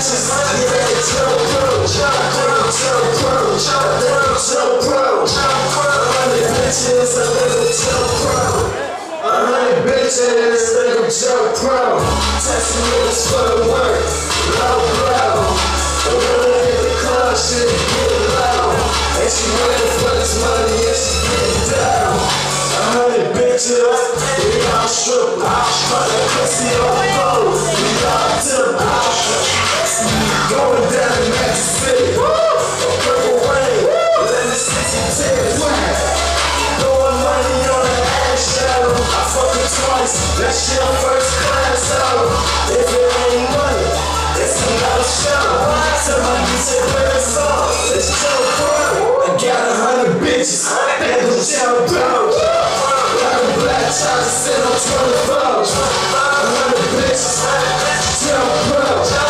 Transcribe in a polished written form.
bitches, yeah, Joe Pro, Joe Pro, 100 bitches, a little Joe Pro. 100 bitches, little Joe Pro. Texting niggas for the work, low blow. The woman hit the club, shit get low. And she waiting for this money, and she getting down. 100 bitches, we all strippers. But that pussy on the phone, we all tippers. Going down in Magic City, a purple rain, let me see some tears. Throwing money on the ass shadow. I fuck her twice, that shit on first class out. If it ain't money, it's another show. Tell my DJ play a song, it's Joe Pro. I got 100 bitches, they go Joe Pro. Like a black child to sit on 24. 100 bitches, Joe Pro.